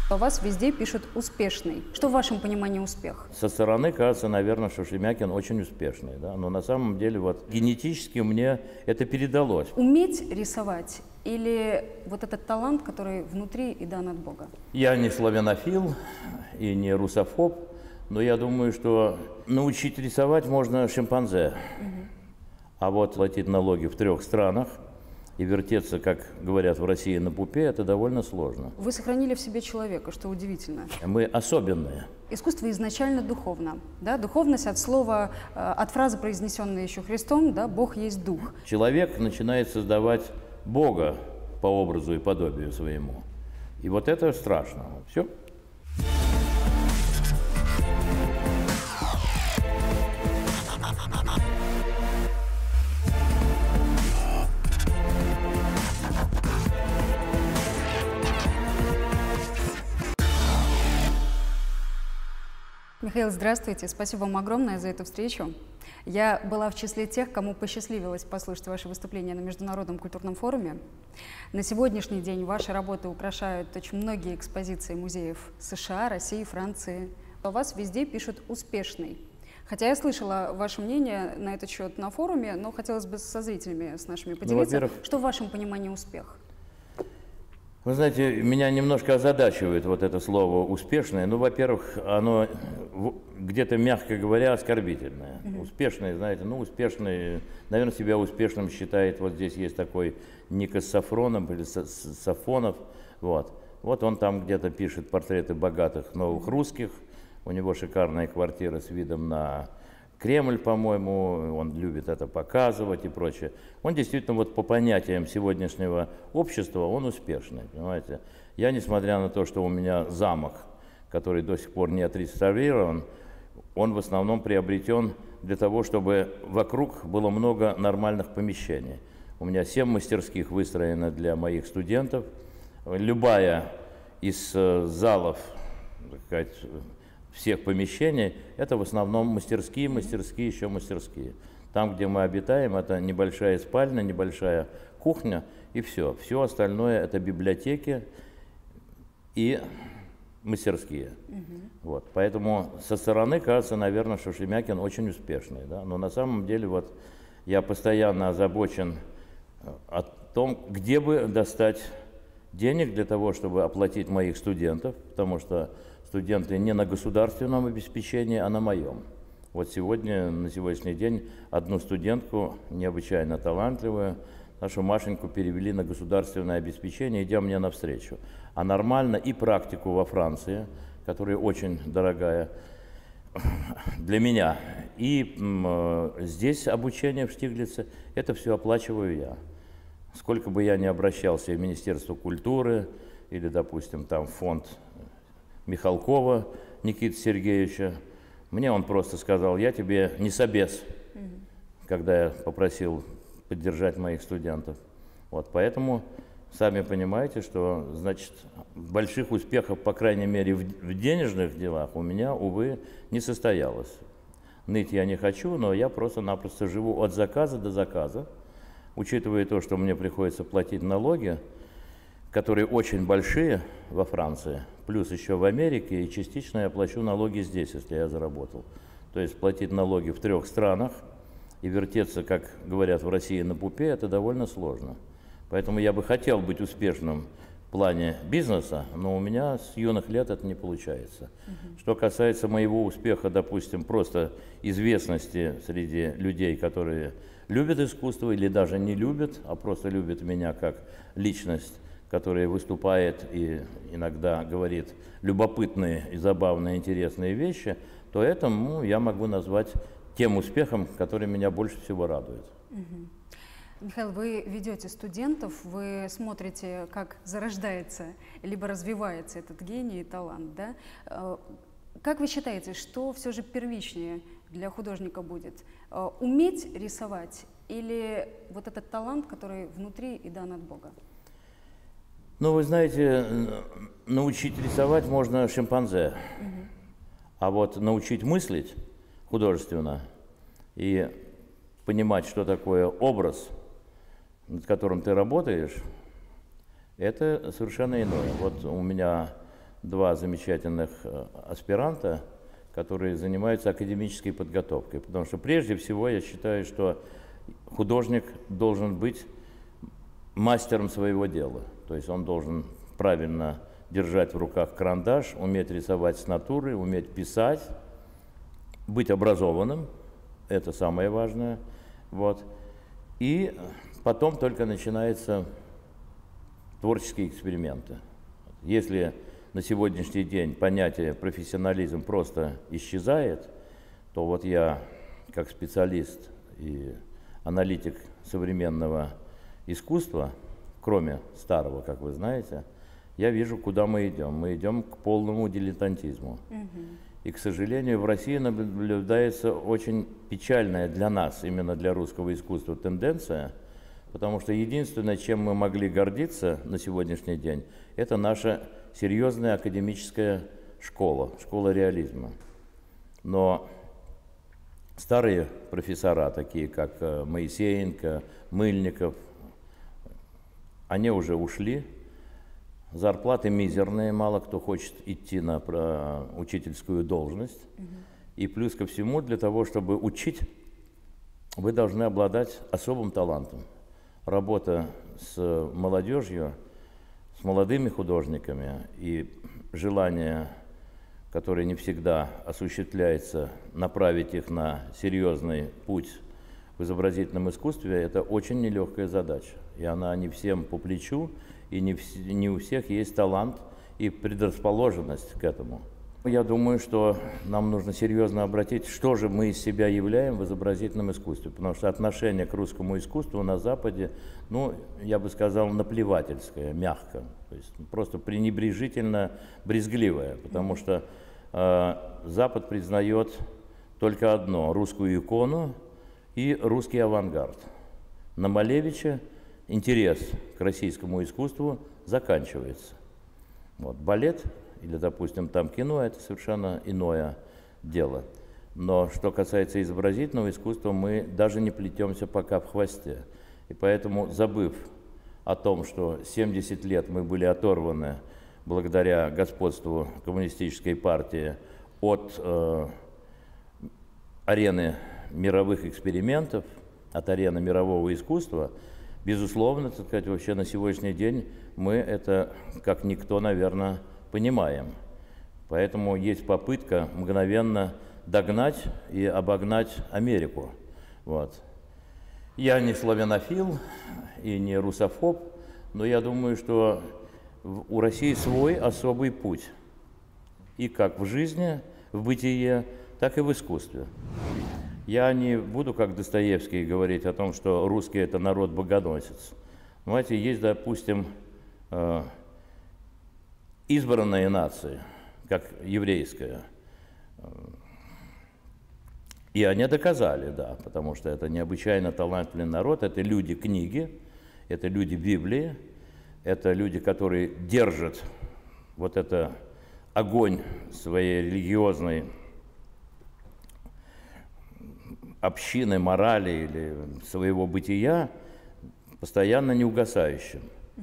О вас везде пишут «успешный». Что в вашем понимании успех? Со стороны кажется, наверное, что Шемякин очень успешный, да? Но на самом деле вот генетически мне это передалось. Уметь рисовать или вот этот талант, который внутри и дан от Бога? Я не славянофил и не русофоб, но я думаю, что научить рисовать можно шимпанзе. А вот платить налоги в 3 странах и вертеться, как говорят в России, на пупе, это довольно сложно. Вы сохранили в себе человека, что удивительно. Мы особенные. Искусство изначально духовно. Да? Духовность от слова, от фразы, произнесенной еще Христом, да, «Бог есть дух». Человек начинает создавать Бога по образу и подобию своему. И вот это страшно. Все. Михаил, здравствуйте. Спасибо вам огромное за эту встречу. Я была в числе тех, кому посчастливилось послушать ваше выступление на Международном культурном форуме. На сегодняшний день ваши работы украшают очень многие экспозиции музеев США, России, Франции. О вас везде пишут «успешный». Хотя я слышала ваше мнение на этот счет на форуме, но хотелось бы со зрителями, с нашими поделиться. Что в вашем понимании успех? Вы знаете, меня немножко озадачивает вот это слово «успешное». Ну, во-первых, оно где-то, мягко говоря, оскорбительное. Успешный, знаете, ну, успешный, наверное, себя успешным считает, вот здесь есть такой Никос Сафронов или Сафонов, вот. Вот он там где-то пишет портреты богатых новых русских, у него шикарная квартира с видом на Кремль, по-моему, он любит это показывать и прочее. Он действительно, вот по понятиям сегодняшнего общества, он успешный, понимаете. Я, несмотря на то, что у меня замок, который до сих пор не отреставрирован, он в основном приобретен для того, чтобы вокруг было много нормальных помещений. У меня 7 мастерских выстроено для моих студентов. Любая из залов, так сказать, всех помещений, это в основном мастерские, еще мастерские. Там, где мы обитаем, это небольшая спальня, небольшая кухня и все. Все остальное это библиотеки и мастерские. Вот. Поэтому со стороны кажется, наверное, что Шемякин очень успешный. Да? Но на самом деле вот я постоянно озабочен о том, где бы достать денег для того, чтобы оплатить моих студентов, потому что студенты не на государственном обеспечении, а на моем. Вот сегодня, на сегодняшний день, одну студентку, необычайно талантливую, нашу Машеньку перевели на государственное обеспечение, идя мне навстречу. А нормально и практику во Франции, которая очень дорогая для меня, и здесь обучение в Штиглице, это все оплачиваю я. Сколько бы я ни обращался в Министерство культуры или, допустим, там фонд Михалкова Никиты Сергеевича, мне он просто сказал: я тебе не собес, когда я попросил поддержать моих студентов. Вот, поэтому сами понимаете, что, значит, больших успехов, по крайней мере, в денежных делах у меня, увы, не состоялось. Ныть я не хочу, но я просто-напросто живу от заказа до заказа, учитывая то, что мне приходится платить налоги, которые очень большие во Франции, плюс еще в Америке, и частично я плачу налоги здесь, если я заработал. То есть платить налоги в 3 странах и вертеться, как говорят в России, на пупе, это довольно сложно. Поэтому я бы хотел быть успешным в плане бизнеса, но у меня с юных лет это не получается. Что касается моего успеха, допустим, просто известности среди людей, которые любят искусство или даже не любят, а просто любят меня как личность, который выступает и иногда говорит любопытные и забавные, интересные вещи, то это я могу назвать тем успехом, который меня больше всего радует. Михаил, вы ведете студентов, вы смотрите, как зарождается, либо развивается этот гений и талант, да? Как вы считаете, что все же первичнее для художника будет? Уметь рисовать или вот этот талант, который внутри и дан от Бога? Ну, вы знаете, научить рисовать можно шимпанзе, а вот научить мыслить художественно и понимать, что такое образ, над которым ты работаешь, это совершенно иное. Вот у меня два замечательных аспиранта, которые занимаются академической подготовкой. Потому что прежде всего я считаю, что художник должен быть мастером своего дела. То есть он должен правильно держать в руках карандаш, уметь рисовать с натуры, уметь писать, быть образованным, это самое важное. Вот. И потом только начинаются творческие эксперименты. Если на сегодняшний день понятие профессионализм просто исчезает, то вот я, как специалист и аналитик современного искусства, кроме старого, как вы знаете, я вижу, куда мы идем. Мы идем к полному дилетантизму. И, к сожалению, в России наблюдается очень печальная для нас, именно для русского искусства, тенденция, потому что единственное, чем мы могли гордиться на сегодняшний день, это наша серьезная академическая школа, школа реализма. Но старые профессора, такие как Моисеенко, Мыльников, они уже ушли. Зарплаты мизерные, мало кто хочет идти на учительскую должность. И плюс ко всему, для того, чтобы учить, вы должны обладать особым талантом. Работа с молодежью, с молодыми художниками и желание, которое не всегда осуществляется, направить их на серьезный путь в изобразительном искусстве, это очень нелегкая задача. И она не всем по плечу, и не у всех есть талант и предрасположенность к этому. Я думаю, что нам нужно серьезно обратить, что же мы из себя являем в изобразительном искусстве, потому что отношение к русскому искусству на Западе, ну, я бы сказал, наплевательское, мягко, то есть просто пренебрежительно брезгливое, потому что Запад признает только одно – русскую икону и русский авангард. На Малевича интерес к российскому искусству заканчивается. Вот, балет или, допустим, там кино – это совершенно иное дело. Но что касается изобразительного искусства, мы даже не плетемся пока в хвосте. И поэтому, забыв о том, что 70 лет мы были оторваны благодаря господству коммунистической партии от арены мировых экспериментов, от арены мирового искусства, безусловно, так сказать, вообще на сегодняшний день мы это, как никто, наверное, понимаем. Поэтому есть попытка мгновенно догнать и обогнать Америку. Вот. Я не славянофил и не русофоб, но я думаю, что у России свой особый путь. И как в жизни, в бытие, так и в искусстве. Я не буду, как Достоевский, говорить о том, что русский – это народ-богоносец. Знаете, есть, допустим, избранные нации, как еврейская. И они доказали, да, потому что это необычайно талантливый народ, это люди книги, это люди Библии, это люди, которые держат вот это огонь своей религиозной общины, морали или своего бытия постоянно неугасающим.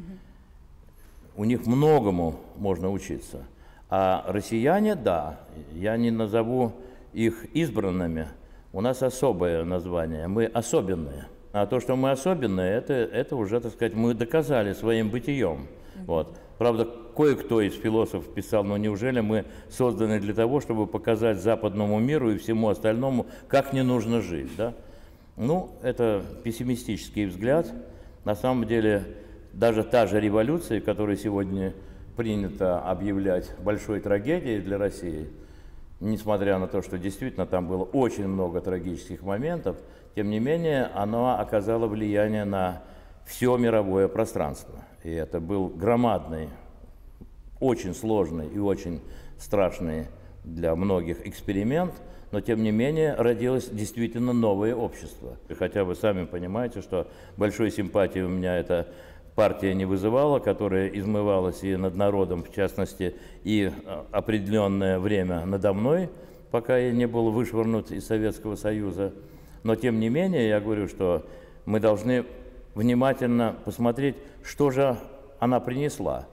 У них многому можно учиться. А россияне, да, я не назову их избранными, у нас особое название, мы особенные. А то, что мы особенные, это уже, так сказать, мы доказали своим бытием. Вот. Правда, кое-кто из философов писал, ну неужели мы созданы для того, чтобы показать западному миру и всему остальному, как не нужно жить, да? Ну, это пессимистический взгляд. На самом деле, даже та же революция, которую сегодня принято объявлять большой трагедией для России, несмотря на то, что действительно там было очень много трагических моментов, тем не менее, она оказала влияние на все мировое пространство. И это был громадный, очень сложный и очень страшный для многих эксперимент, но тем не менее родилось действительно новое общество. И хотя вы сами понимаете, что большой симпатии у меня эта партия не вызывала, которая измывалась и над народом, в частности, и определенное время надо мной, пока я не был вышвырнут из Советского Союза. Но тем не менее, я говорю, что мы должны внимательно посмотреть, что же она принесла.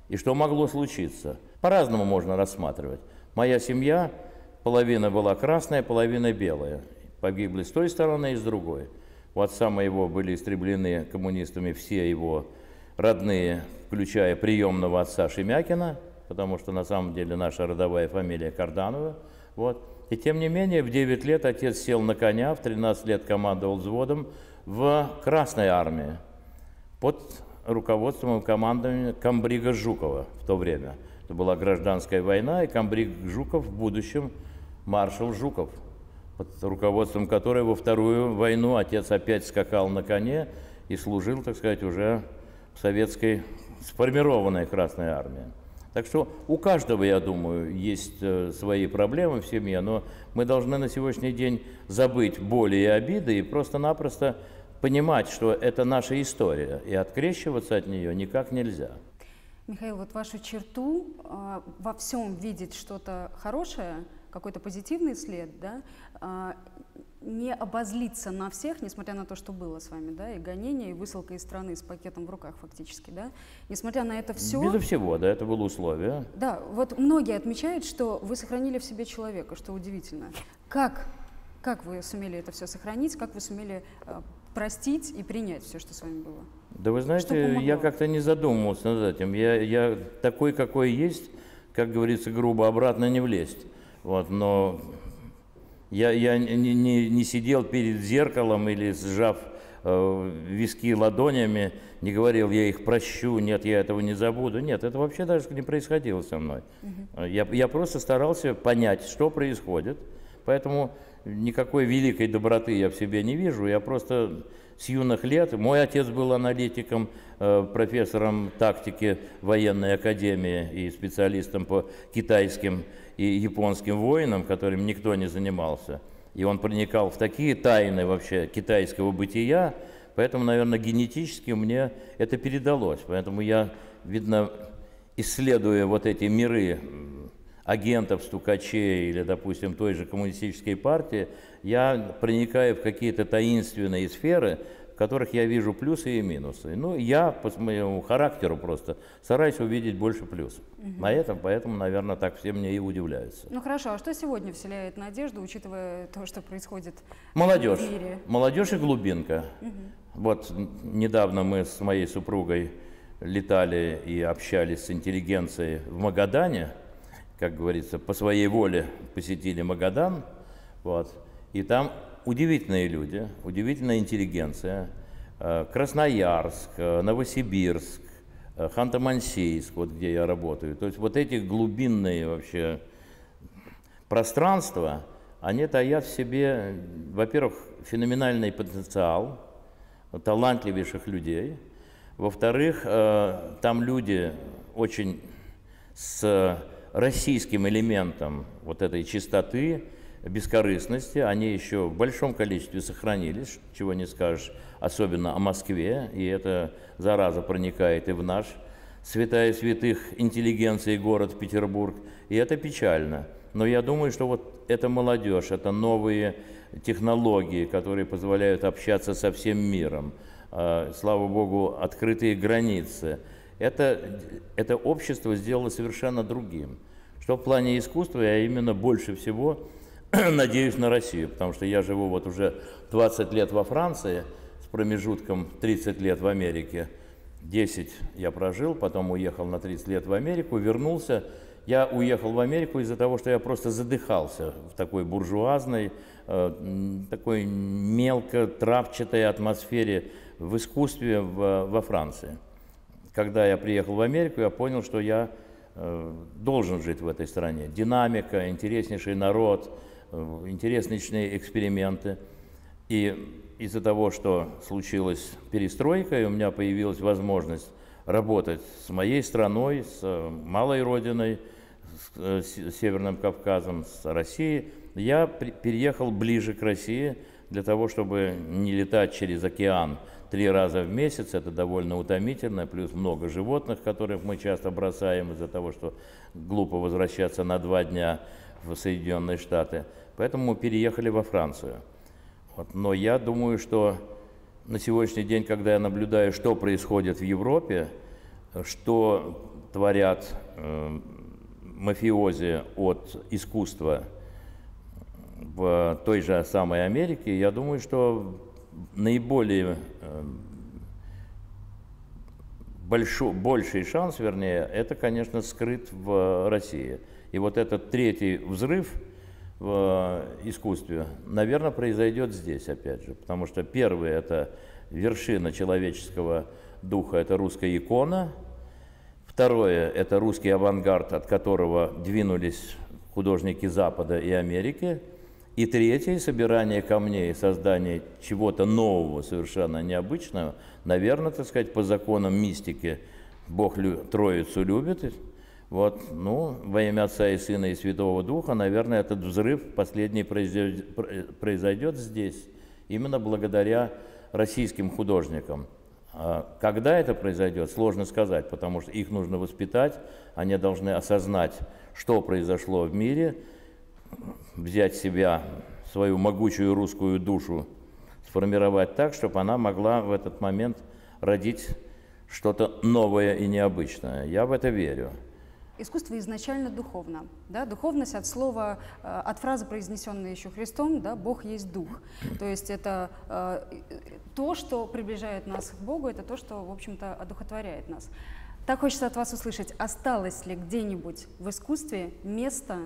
и что могло случиться. По-разному можно рассматривать. Моя семья, половина была красная, половина белая. Погибли с той стороны и с другой. У отца моего были истреблены коммунистами все его родные, включая приемного отца Шемякина, потому что на самом деле наша родовая фамилия Карданова. Вот. И тем не менее, в 9 лет отец сел на коня, в 13 лет командовал взводом в Красной армии под руководством и командованием комбрига Жукова в то время. Это была гражданская война, и комбриг Жуков, в будущем маршал Жуков, под руководством которой во Вторую войну отец опять скакал на коне и служил, так сказать, уже в советской сформированной Красной армии. Так что у каждого, я думаю, есть свои проблемы в семье, но мы должны на сегодняшний день забыть боли и обиды и просто-напросто понимать, что это наша история, и открещиваться от нее никак нельзя. Михаил, вот вашу черту во всем видеть что-то хорошее, какой-то позитивный след, да, не обозлиться на всех, несмотря на то, что было с вами, да, и гонение, и высылка из страны с пакетом в руках фактически, да, несмотря на это все. Безо всего, да, это было условие. Да, вот многие отмечают, что вы сохранили в себе человека, что удивительно. Как вы сумели это все сохранить, как вы сумели простить и принять все, что с вами было? Да вы знаете, я как-то не задумывался над этим. Я такой, какой есть, как говорится, грубо, обратно не влезть. Вот, но я не сидел перед зеркалом или сжав виски ладонями, не говорил, я их прощу, нет, я этого не забуду. Нет, это вообще даже не происходило со мной. Я просто старался понять, что происходит, поэтому никакой великой доброты я в себе не вижу. Я просто с юных лет, мой отец был аналитиком, профессором тактики военной академии и специалистом по китайским и японским войнам, которым никто не занимался. И он проникал в такие тайны вообще китайского бытия, поэтому, наверное, генетически мне это передалось. Поэтому я, видно, исследуя вот эти миры агентов, стукачей или, допустим, той же коммунистической партии, я проникаю в какие-то таинственные сферы, в которых я вижу плюсы и минусы. Ну, я по своему характеру просто стараюсь увидеть больше плюсов. Поэтому, наверное, так все мне и удивляются. Ну хорошо, а что сегодня вселяет надежду, учитывая то, что происходит Молодежь. в мире? Молодежь и глубинка. Вот недавно мы с моей супругой летали и общались с интеллигенцией в Магадане, как говорится, по своей воле посетили Магадан, вот, и там удивительные люди, удивительная интеллигенция, Красноярск, Новосибирск, Ханты-Мансийск, вот где я работаю. То есть вот эти глубинные вообще пространства, они таят в себе, во-первых, феноменальный потенциал талантливейших людей, во-вторых, там люди очень с российским элементом вот этой чистоты, бескорыстности, они еще в большом количестве сохранились, чего не скажешь, особенно о Москве, и эта зараза проникает и в наш святая святых интеллигенции город Петербург, и это печально. Но я думаю, что вот эта молодежь, это новые технологии, которые позволяют общаться со всем миром, слава богу, открытые границы, это общество сделало совершенно другим. Что в плане искусства я именно больше всего надеюсь на Россию, потому что я живу вот уже 20 лет во Франции с промежутком 30 лет в Америке. 10 я прожил, потом уехал на 30 лет в Америку, вернулся. Я уехал в Америку из-за того, что я просто задыхался в такой буржуазной, такой мелко травчатой атмосфере в искусстве во Франции. Когда я приехал в Америку, я понял, что я должен жить в этой стране. Динамика, интереснейший народ, интереснейшие эксперименты. И из-за того, что случилась перестройка, и у меня появилась возможность работать с моей страной, с малой родиной, с Северным Кавказом, с Россией, я переехал ближе к России для того, чтобы не летать через океан 3 раза в месяц, это довольно утомительно, плюс много животных, которых мы часто бросаем из-за того, что глупо возвращаться на 2 дня в Соединенные Штаты. Поэтому мы переехали во Францию. Вот. Но я думаю, что на сегодняшний день, когда я наблюдаю, что происходит в Европе, что творят мафиози от искусства в той же самой Америке, я думаю, что наиболее больший шанс, вернее, это, конечно, скрыт в России. И вот этот третий взрыв в искусстве, наверное, произойдет здесь, опять же. Потому что первый – это вершина человеческого духа, это русская икона. Второе – это русский авангард, от которого двинулись художники Запада и Америки. И третье – собирание камней, создание чего-то нового, совершенно необычного. Наверное, так сказать, по законам мистики Бог Троицу любит. Вот, ну, во имя Отца и Сына и Святого Духа, наверное, этот взрыв последний произойдет здесь, именно благодаря российским художникам. А когда это произойдет, сложно сказать, потому что их нужно воспитать, они должны осознать, что произошло в мире, взять себя, свою могучую русскую душу, сформировать так, чтобы она могла в этот момент родить что-то новое и необычное. Я в это верю. Искусство изначально духовно. Да? Духовность от слова, от фразы, произнесенной еще Христом, да, «Бог есть Дух». То есть это то, что приближает нас к Богу, это то, что, в общем-то, одухотворяет нас. Так хочется от вас услышать, осталось ли где-нибудь в искусстве место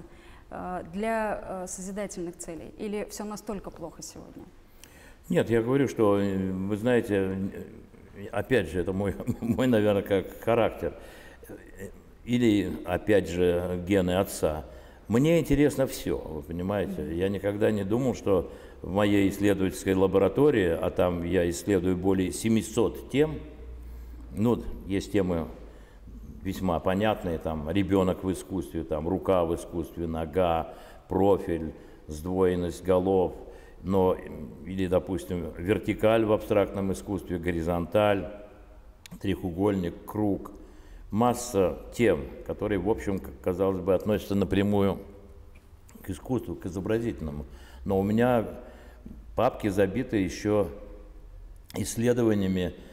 для созидательных целей? Или все настолько плохо сегодня? Нет, я говорю, что, вы знаете, опять же, это мой наверное, как характер. Или, опять же, гены отца. Мне интересно все, вы понимаете. Я никогда не думал, что в моей исследовательской лаборатории, а там я исследую более 700 тем, ну, есть темы весьма понятные, там, ребенок в искусстве, там, рука в искусстве, нога, профиль, сдвоенность голов, но, или, допустим, вертикаль в абстрактном искусстве, горизонталь, треугольник, круг. Масса тем, которые, в общем, казалось бы, относятся напрямую к искусству, к изобразительному. Но у меня папки забиты еще исследованиями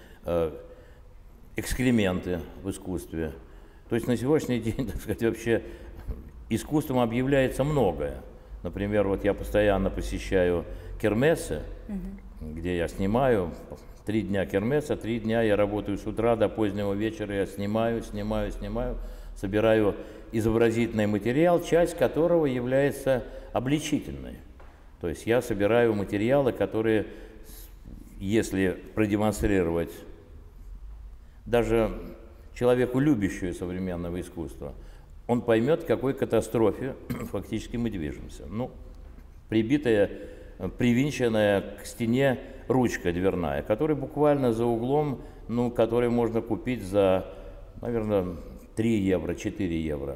экскременты в искусстве. То есть на сегодняшний день, так сказать, вообще искусством объявляется многое. Например, вот я постоянно посещаю кермесы, где я снимаю. 3 дня кермеса, 3 дня я работаю с утра до позднего вечера, я снимаю, собираю изобразительный материал, часть которого является обличительной. То есть я собираю материалы, которые, если продемонстрировать даже человеку, любящему современного искусства, он поймет, к какой катастрофе фактически мы движемся. Ну, прибитая, привинченная к стене ручка дверная, которая буквально за углом, ну, которую можно купить за, наверное, 3 евро, 4 евро.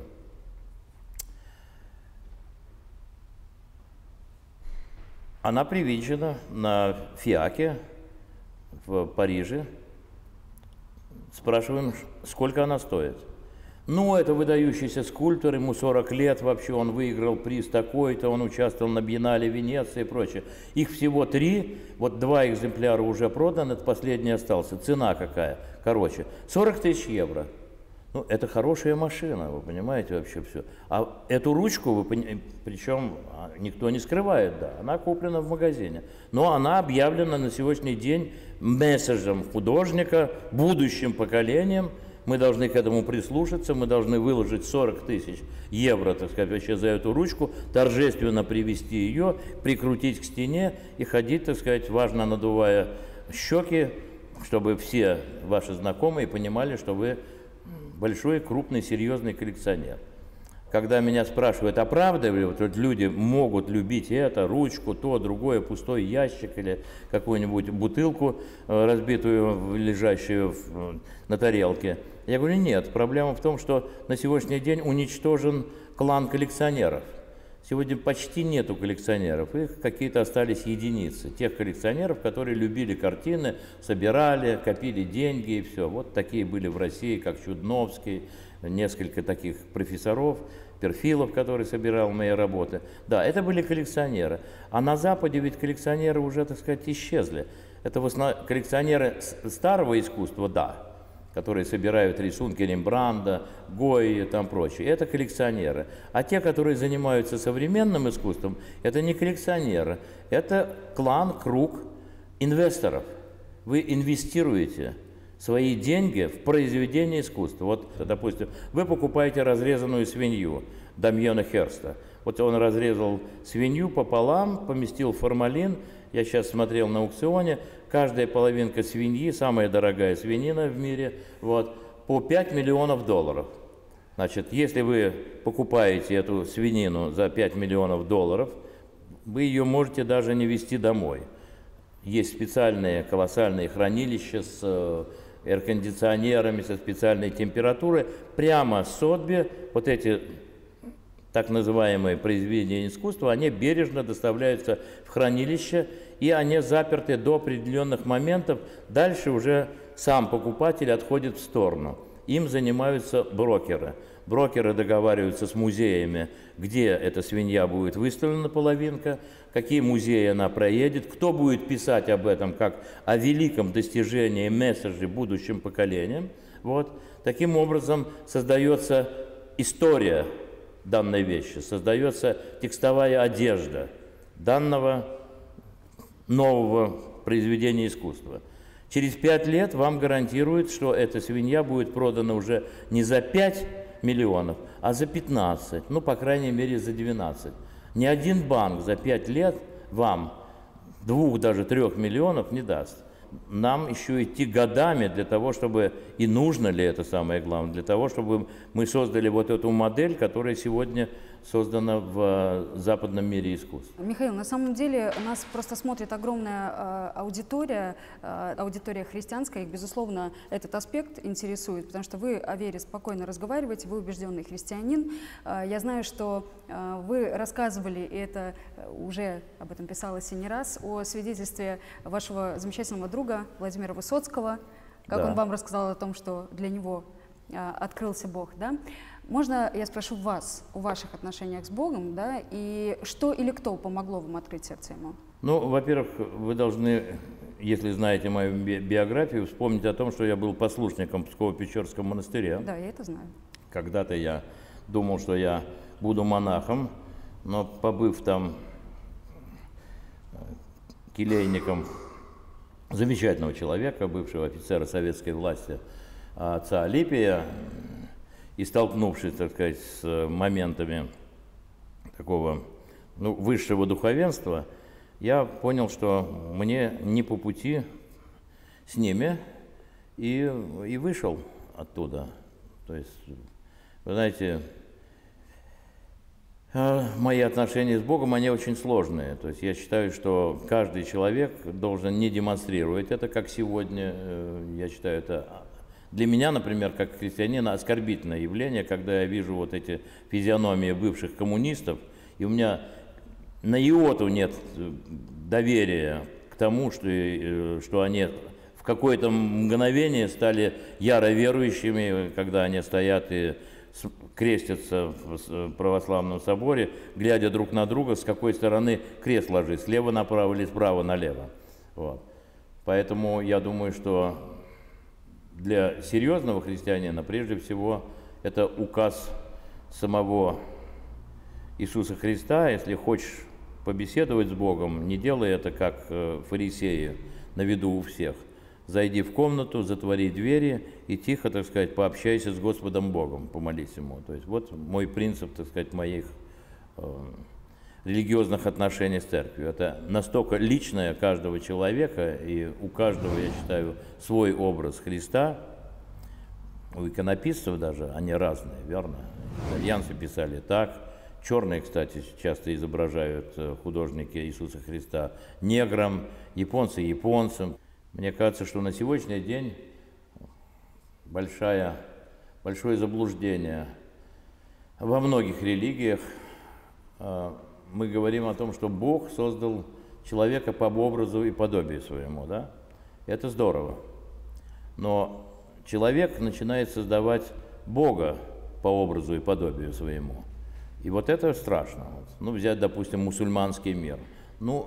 Она привинчена на Фиаке в Париже. Спрашиваем, сколько она стоит. Ну, это выдающийся скульптор, ему 40 лет вообще, он выиграл приз такой-то, он участвовал на Биеннале Венеции и прочее. Их всего 3, вот 2 экземпляра уже проданы, это последний остался. Цена какая? Короче, 40 тысяч евро. Ну, это хорошая машина, вы понимаете вообще все. А эту ручку, причем никто не скрывает, да, она куплена в магазине. Но она объявлена на сегодняшний день месседжем художника, будущим поколением. Мы должны к этому прислушаться, мы должны выложить 40 тысяч евро, так сказать, вообще за эту ручку, торжественно привести ее, прикрутить к стене и ходить, так сказать, важно надувая щеки, чтобы все ваши знакомые понимали, что вы большой, крупный, серьезный коллекционер. Когда меня спрашивают, а правда ли вот люди могут любить это, ручку, то, другое, пустой ящик или какую-нибудь бутылку, разбитую, лежащую на тарелке, я говорю, нет. Проблема в том, что на сегодняшний день уничтожен клан коллекционеров. Сегодня почти нету коллекционеров, их какие-то остались единицы. Тех коллекционеров, которые любили картины, собирали, копили деньги и все. Вот такие были в России, как Чудновский, несколько таких профессоров, Перфилов, который собирал мои работы. Да, это были коллекционеры. А на Западе ведь коллекционеры уже, так сказать, исчезли. Это в основном коллекционеры старого искусства, да. которые собирают рисунки Рембрандта, Гойи и там прочее. Это коллекционеры. А те, которые занимаются современным искусством, это не коллекционеры, это клан, круг инвесторов. Вы инвестируете свои деньги в произведение искусства. Вот, допустим, вы покупаете разрезанную свинью Дамьена Херста. Вот он разрезал свинью пополам, поместил в формалин. Я сейчас смотрел на аукционе. Каждая половинка свиньи, самая дорогая свинина в мире, вот, по 5 миллионов долларов. Значит, если вы покупаете эту свинину за 5 миллионов долларов, вы ее можете даже не везти домой. Есть специальные колоссальные хранилища с кондиционерами, со специальной температурой. Прямо с Сотби вот эти так называемые произведения искусства, они бережно доставляются в хранилище, и они заперты до определенных моментов. Дальше уже сам покупатель отходит в сторону. Им занимаются брокеры. Брокеры договариваются с музеями, где эта свинья будет выставлена, половинка, какие музеи она проедет, кто будет писать об этом как о великом достижении, месседже будущим поколениям. Вот. Таким образом создается история данной вещи, создается текстовая одежда данного нового произведения искусства. Через 5 лет вам гарантируют, что эта свинья будет продана уже не за 5 миллионов, а за 15, ну, по крайней мере, за 12. Ни один банк за 5 лет вам 2, даже 3 миллионов не даст. Нам еще идти годами для того, чтобы, и нужно ли это самое главное, для того, чтобы мы создали вот эту модель, которая сегодня создана в западном мире искусства. Михаил, на самом деле нас просто смотрит огромная аудитория, аудитория христианская, их, безусловно, этот аспект интересует, потому что вы о вере спокойно разговариваете, вы убежденный христианин. Я знаю, что вы рассказывали, и это уже об этом писалось и не раз, о свидетельстве вашего замечательного друга Владимира Высоцкого, как Да. он вам рассказал о том, что для него открылся Бог, да? Можно я спрошу вас о ваших отношениях с Богом, да, и что или кто помогло вам открыть сердце Ему? Ну, во-первых, вы должны, если знаете мою биографию, вспомнить о том, что я был послушником Псково-Печорского монастыря. Да, я это знаю. Когда-то я думал, что я буду монахом, но побыв там келейником замечательного человека, бывшего офицера советской власти, отца Алипия, и столкнувшись, так сказать, с моментами такого, ну, высшего духовенства, я понял, что мне не по пути с ними, и вышел оттуда. То есть, вы знаете, мои отношения с Богом, они очень сложные. То есть я считаю, что каждый человек должен не демонстрировать это, как сегодня. Я считаю, это для меня, например, как христианина, оскорбительное явление, когда я вижу вот эти физиономии бывших коммунистов, и у меня на иоту нет доверия к тому, что они в какое-то мгновение стали яро верующими, когда они стоят и крестятся в православном соборе, глядя друг на друга, с какой стороны крест ложить, слева направо или справа налево. Вот. Поэтому я думаю, что для серьезного христианина, прежде всего, это указ самого Иисуса Христа. Если хочешь побеседовать с Богом, не делай это как фарисеи на виду у всех. Зайди в комнату, затвори двери и тихо, так сказать, пообщайся с Господом Богом, помолись Ему. То есть вот мой принцип, так сказать, моих религиозных отношений с церковью. Это настолько личное каждого человека, и у каждого, я считаю, свой образ Христа. У иконописцев даже, они разные, верно? Итальянцы писали так. Черные, кстати, часто изображают художники Иисуса Христа негром, японцы японцем. Мне кажется, что на сегодняшний день большое заблуждение во многих религиях. Мы говорим о том, что Бог создал человека по образу и подобию своему, да? Это здорово. Но человек начинает создавать Бога по образу и подобию своему. И вот это страшно. Ну, взять, допустим, мусульманский мир. Ну,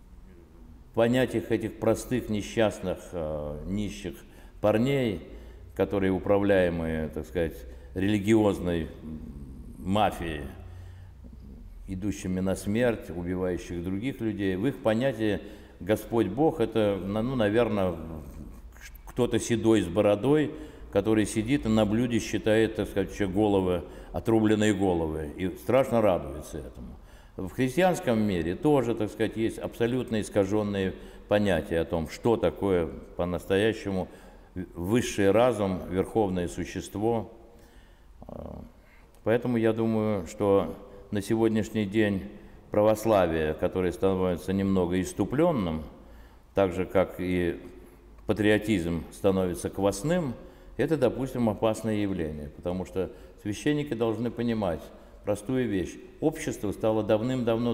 понять этих простых, несчастных, нищих парней, которые управляемые, так сказать, религиозной мафией, идущими на смерть, убивающих других людей, в их понятии Господь Бог – это, ну, наверное, кто-то седой с бородой, который сидит и на блюде считает, так сказать, головы, отрубленные головы, и страшно радуется этому. В христианском мире тоже, так сказать, есть абсолютно искаженные понятия о том, что такое по-настоящему высший разум, верховное существо. Поэтому я думаю, что на сегодняшний день православие, которое становится немного исступленным, так же, как и патриотизм становится квасным, это, допустим, опасное явление, потому что священники должны понимать простую вещь. Общество стало давным-давно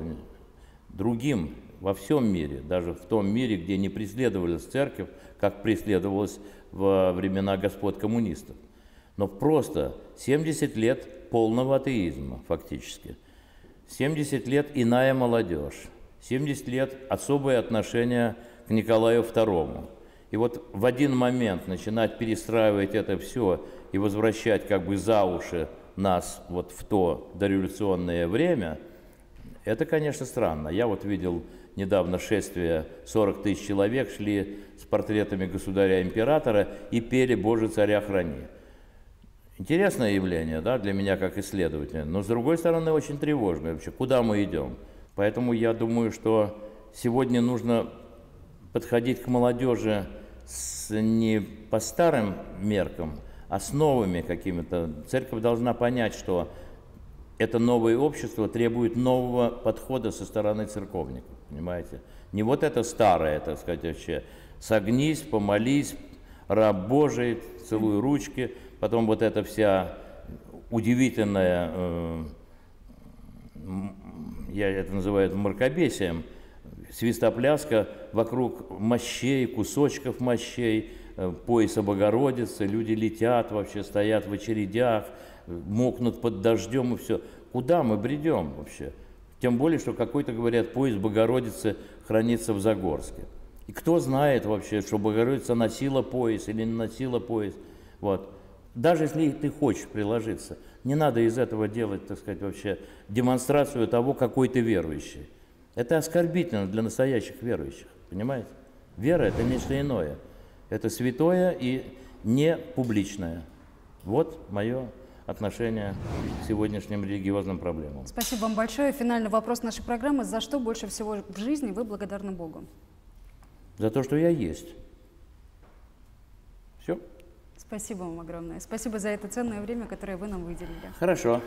другим во всем мире, даже в том мире, где не преследовалась церковь, как преследовалась во времена господ коммунистов. Но просто 70 лет полного атеизма фактически, 70 лет иная молодежь, 70 лет особое отношение к Николаю II. И вот в один момент начинать перестраивать это все и возвращать как бы за уши нас вот в то дореволюционное время, это, конечно, странно. Я вот видел недавно шествие, 40 тысяч человек шли с портретами государя-императора и пели «Боже, царя храни». Интересное явление, да, для меня как исследователя, но с другой стороны очень тревожное вообще, куда мы идем. Поэтому я думаю, что сегодня нужно подходить к молодежи не по старым меркам, а с новыми какими-то. Церковь должна понять, что это новое общество требует нового подхода со стороны церковников, понимаете? Не вот это старое, так сказать, вообще, согнись, помолись, раб Божий, целуй ручки, потом вот эта вся удивительная, я это называю мракобесием, свистопляска вокруг мощей, кусочков мощей, пояса Богородицы, люди летят вообще, стоят в очередях, мокнут под дождем и все. Куда мы бредем вообще? Тем более, что какой-то, говорят, пояс Богородицы хранится в Загорске. И кто знает вообще, что Богородица носила пояс или не носила пояс. Вот. Даже если ты хочешь приложиться, не надо из этого делать, так сказать, вообще демонстрацию того, какой ты верующий. Это оскорбительно для настоящих верующих, понимаете? Вера – это нечто иное. Это святое и не публичное. Вот мое отношение к сегодняшним религиозным проблемам. Спасибо вам большое. Финальный вопрос нашей программы. За что больше всего в жизни вы благодарны Богу? За то, что я есть. Все. Спасибо вам огромное. Спасибо за это ценное время, которое вы нам выделили. Хорошо.